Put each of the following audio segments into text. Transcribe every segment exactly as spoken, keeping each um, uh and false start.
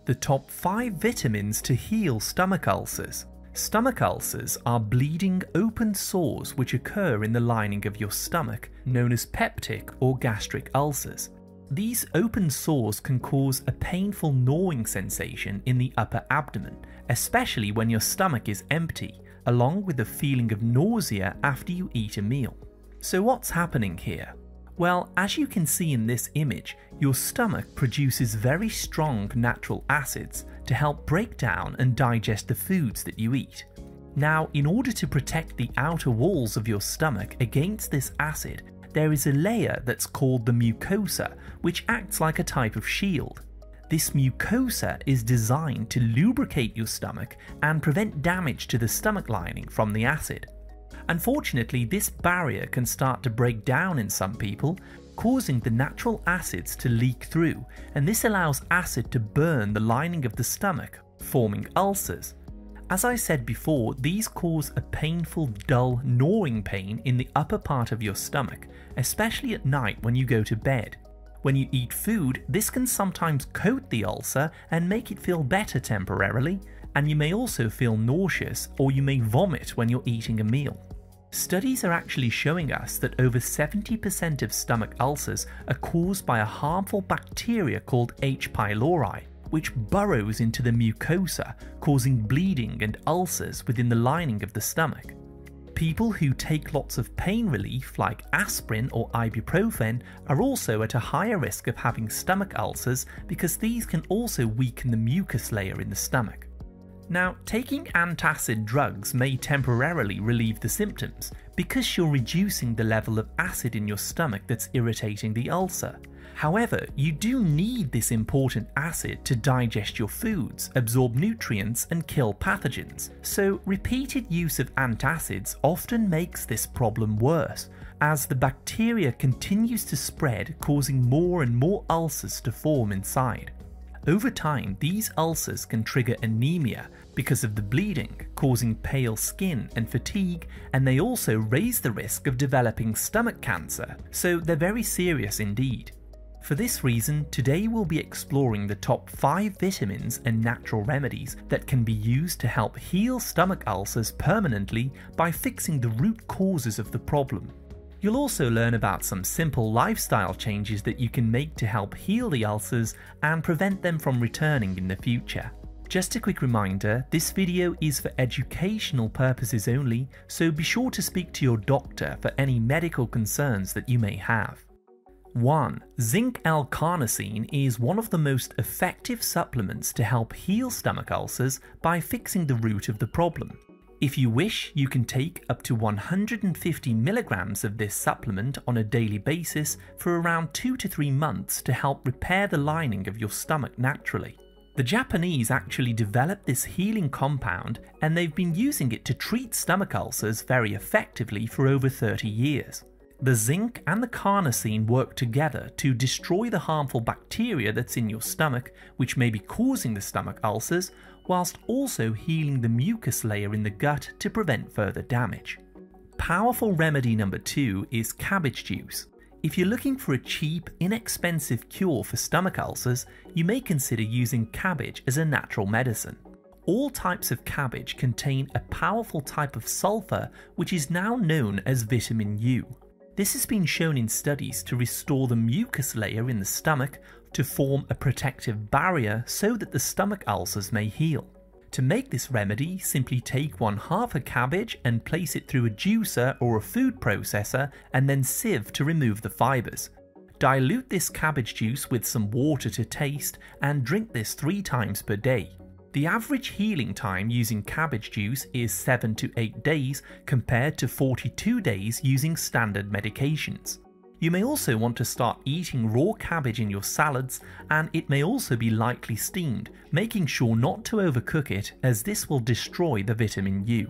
the top five vitamins to heal stomach ulcers. Stomach ulcers are bleeding open sores which occur in the lining of your stomach, known as peptic or gastric ulcers. These open sores can cause a painful gnawing sensation in the upper abdomen, especially when your stomach is empty, along with a feeling of nausea after you eat a meal. So what's happening here? Well, as you can see in this image, your stomach produces very strong natural acids to help break down and digest the foods that you eat. Now, in order to protect the outer walls of your stomach against this acid, there is a layer that's called the mucosa, which acts like a type of shield. This mucosa is designed to lubricate your stomach and prevent damage to the stomach lining from the acid. Unfortunately, this barrier can start to break down in some people, causing the natural acids to leak through, and this allows acid to burn the lining of the stomach, forming ulcers. As I said before, these cause a painful, dull, gnawing pain in the upper part of your stomach, especially at night when you go to bed. When you eat food, this can sometimes coat the ulcer and make it feel better temporarily, and you may also feel nauseous or you may vomit when you're eating a meal. Studies are actually showing us that over seventy percent of stomach ulcers are caused by a harmful bacteria called H. pylori, which burrows into the mucosa, causing bleeding and ulcers within the lining of the stomach. People who take lots of pain relief like aspirin or ibuprofen are also at a higher risk of having stomach ulcers because these can also weaken the mucus layer in the stomach. Now, taking antacid drugs may temporarily relieve the symptoms because you're reducing the level of acid in your stomach that's irritating the ulcer. However, you do need this important acid to digest your foods, absorb nutrients, and kill pathogens, so repeated use of antacids often makes this problem worse, as the bacteria continues to spread, causing more and more ulcers to form inside. Over time, these ulcers can trigger anemia because of the bleeding, causing pale skin and fatigue, and they also raise the risk of developing stomach cancer, so they're very serious indeed. For this reason, today we'll be exploring the top five vitamins and natural remedies that can be used to help heal stomach ulcers permanently by fixing the root causes of the problem. You'll also learn about some simple lifestyle changes that you can make to help heal the ulcers and prevent them from returning in the future. Just a quick reminder, this video is for educational purposes only, so be sure to speak to your doctor for any medical concerns that you may have. one. Zinc L-Carnosine is one of the most effective supplements to help heal stomach ulcers by fixing the root of the problem. If you wish, you can take up to one hundred fifty milligrams of this supplement on a daily basis for around two to three months to help repair the lining of your stomach naturally. The Japanese actually developed this healing compound, and they've been using it to treat stomach ulcers very effectively for over thirty years. The zinc and the carnosine work together to destroy the harmful bacteria that's in your stomach, which may be causing the stomach ulcers, whilst also healing the mucus layer in the gut to prevent further damage. Powerful remedy number two is cabbage juice. If you're looking for a cheap, inexpensive cure for stomach ulcers, you may consider using cabbage as a natural medicine. All types of cabbage contain a powerful type of sulfur, which is now known as vitamin U. This has been shown in studies to restore the mucus layer in the stomach to form a protective barrier so that the stomach ulcers may heal. To make this remedy, simply take one half a cabbage and place it through a juicer or a food processor and then sieve to remove the fibers. Dilute this cabbage juice with some water to taste and drink this three times per day. The average healing time using cabbage juice is seven to eight days compared to forty-two days using standard medications. You may also want to start eating raw cabbage in your salads, and it may also be lightly steamed, making sure not to overcook it as this will destroy the vitamin U.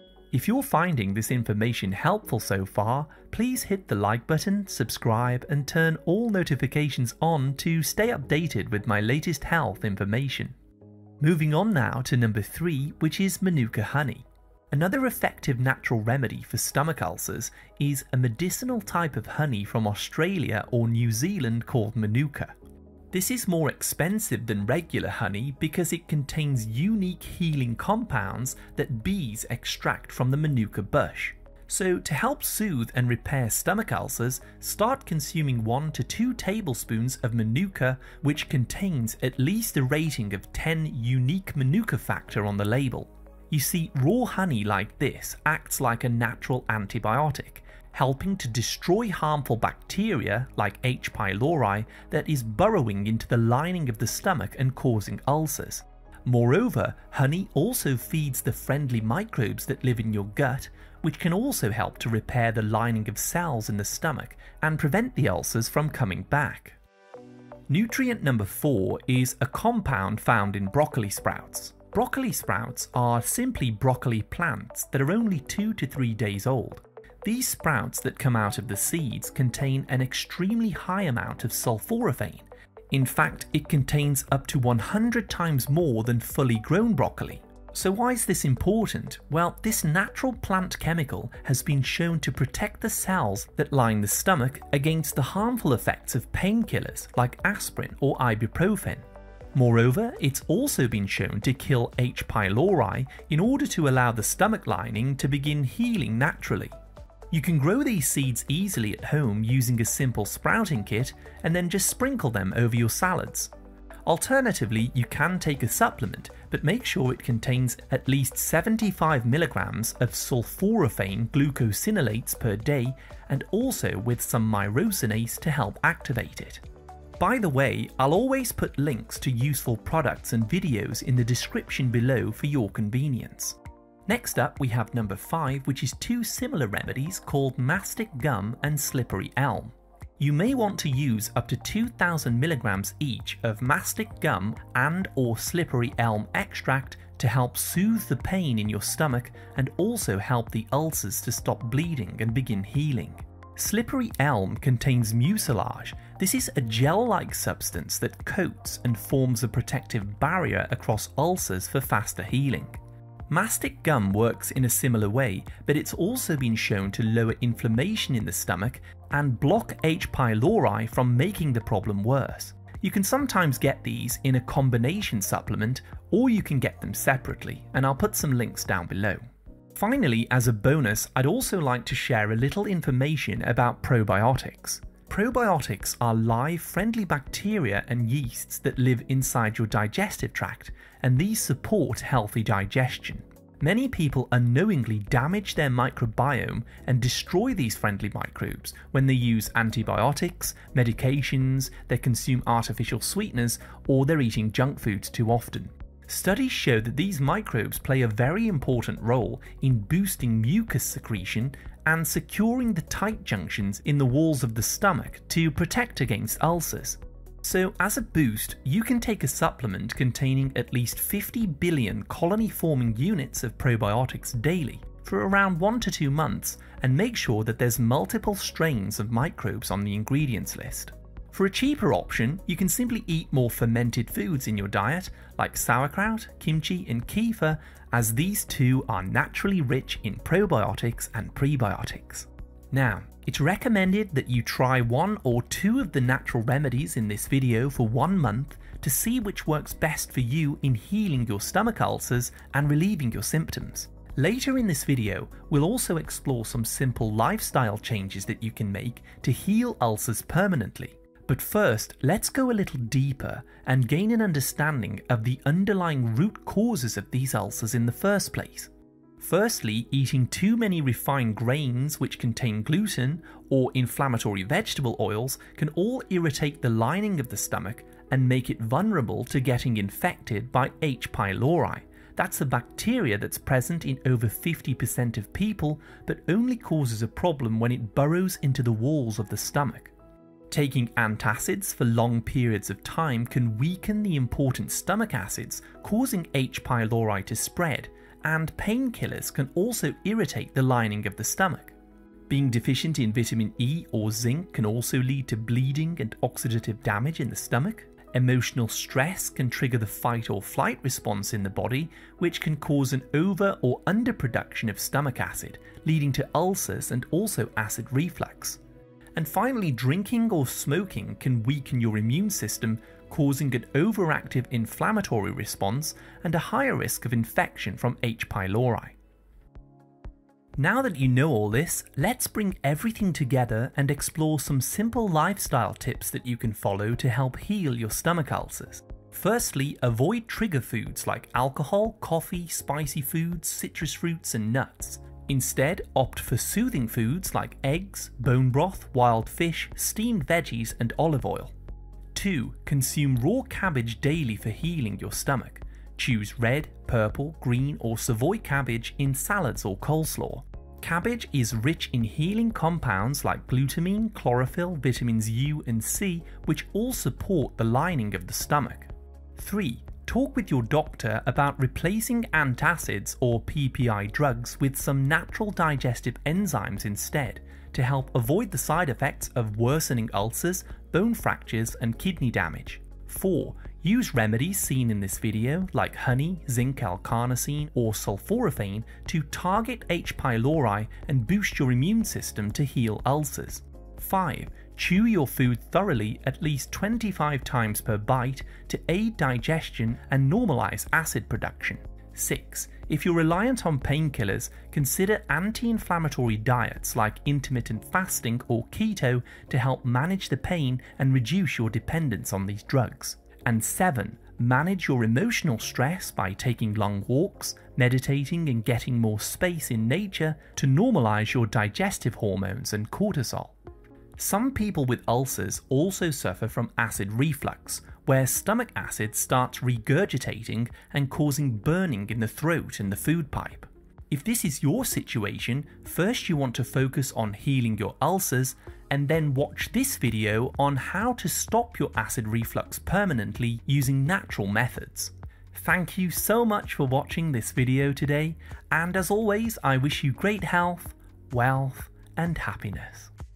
If you're finding this information helpful so far, please hit the like button, subscribe, and turn all notifications on to stay updated with my latest health information. Moving on now to number three, which is Manuka Honey. Another effective natural remedy for stomach ulcers is a medicinal type of honey from Australia or New Zealand called Manuka. This is more expensive than regular honey because it contains unique healing compounds that bees extract from the Manuka bush. So to help soothe and repair stomach ulcers, start consuming one to two tablespoons of Manuka, which contains at least a rating of ten unique Manuka factor on the label. You see, raw honey like this acts like a natural antibiotic, helping to destroy harmful bacteria like H. pylori that is burrowing into the lining of the stomach and causing ulcers. Moreover, honey also feeds the friendly microbes that live in your gut, which can also help to repair the lining of cells in the stomach and prevent the ulcers from coming back. Nutrient number four is a compound found in broccoli sprouts. Broccoli sprouts are simply broccoli plants that are only two to three days old. These sprouts that come out of the seeds contain an extremely high amount of sulforaphane. In fact, it contains up to one hundred times more than fully grown broccoli. So why is this important? Well, this natural plant chemical has been shown to protect the cells that line the stomach against the harmful effects of painkillers like aspirin or ibuprofen. Moreover, it's also been shown to kill H. pylori in order to allow the stomach lining to begin healing naturally. You can grow these seeds easily at home using a simple sprouting kit and then just sprinkle them over your salads. Alternatively, you can take a supplement, but make sure it contains at least seventy-five milligrams of sulforaphane glucosinolates per day, and also with some myrosinase to help activate it. By the way, I'll always put links to useful products and videos in the description below for your convenience. Next up, we have number five, which is two similar remedies called Mastic Gum and Slippery Elm. You may want to use up to two thousand milligrams each of mastic gum and or slippery elm extract to help soothe the pain in your stomach and also help the ulcers to stop bleeding and begin healing. Slippery elm contains mucilage. This is a gel-like substance that coats and forms a protective barrier across ulcers for faster healing. Mastic gum works in a similar way, but it's also been shown to lower inflammation in the stomach and block H. pylori from making the problem worse. You can sometimes get these in a combination supplement, or you can get them separately, and I'll put some links down below. Finally, as a bonus, I'd also like to share a little information about probiotics. Probiotics are live, friendly bacteria and yeasts that live inside your digestive tract, and these support healthy digestion. Many people unknowingly damage their microbiome and destroy these friendly microbes when they use antibiotics, medications, they consume artificial sweeteners, or they're eating junk foods too often. Studies show that these microbes play a very important role in boosting mucus secretion and securing the tight junctions in the walls of the stomach to protect against ulcers. So as a boost, you can take a supplement containing at least fifty billion colony-forming units of probiotics daily for around one to two months and make sure that there's multiple strains of microbes on the ingredients list. For a cheaper option, you can simply eat more fermented foods in your diet like sauerkraut, kimchi and kefir, as these two are naturally rich in probiotics and prebiotics. Now, it's recommended that you try one or two of the natural remedies in this video for one month to see which works best for you in healing your stomach ulcers and relieving your symptoms. Later in this video, we'll also explore some simple lifestyle changes that you can make to heal ulcers permanently. But first, let's go a little deeper and gain an understanding of the underlying root causes of these ulcers in the first place. Firstly, eating too many refined grains which contain gluten or inflammatory vegetable oils can all irritate the lining of the stomach and make it vulnerable to getting infected by H. pylori. That's a bacteria that's present in over fifty percent of people but only causes a problem when it burrows into the walls of the stomach. Taking antacids for long periods of time can weaken the important stomach acids, causing H. pylori to spread, and painkillers can also irritate the lining of the stomach. Being deficient in vitamin E or zinc can also lead to bleeding and oxidative damage in the stomach. Emotional stress can trigger the fight or flight response in the body, which can cause an over or underproduction of stomach acid, leading to ulcers and also acid reflux. And finally, drinking or smoking can weaken your immune system, causing an overactive inflammatory response and a higher risk of infection from H. pylori. Now that you know all this, let's bring everything together and explore some simple lifestyle tips that you can follow to help heal your stomach ulcers. Firstly, avoid trigger foods like alcohol, coffee, spicy foods, citrus fruits, and nuts. Instead, opt for soothing foods like eggs, bone broth, wild fish, steamed veggies, and olive oil. two. Consume raw cabbage daily for healing your stomach. Choose red, purple, green, or Savoy cabbage in salads or coleslaw. Cabbage is rich in healing compounds like glutamine, chlorophyll, vitamins U and C, which all support the lining of the stomach. three. Talk with your doctor about replacing antacids or P P I drugs with some natural digestive enzymes instead to help avoid the side effects of worsening ulcers, bone fractures, and kidney damage. four. Use remedies seen in this video like honey, Zinc L-Carnosine, or Sulforaphane to target H. pylori and boost your immune system to heal ulcers. five. Chew your food thoroughly at least twenty-five times per bite to aid digestion and normalize acid production. six. If you're reliant on painkillers, consider anti-inflammatory diets like intermittent fasting or keto to help manage the pain and reduce your dependence on these drugs. And seven. Manage your emotional stress by taking long walks, meditating, and getting more space in nature to normalize your digestive hormones and cortisol. Some people with ulcers also suffer from acid reflux, where stomach acid starts regurgitating and causing burning in the throat and the food pipe. If this is your situation, first you want to focus on healing your ulcers, and then watch this video on how to stop your acid reflux permanently using natural methods. Thank you so much for watching this video today, and as always, I wish you great health, wealth, and happiness.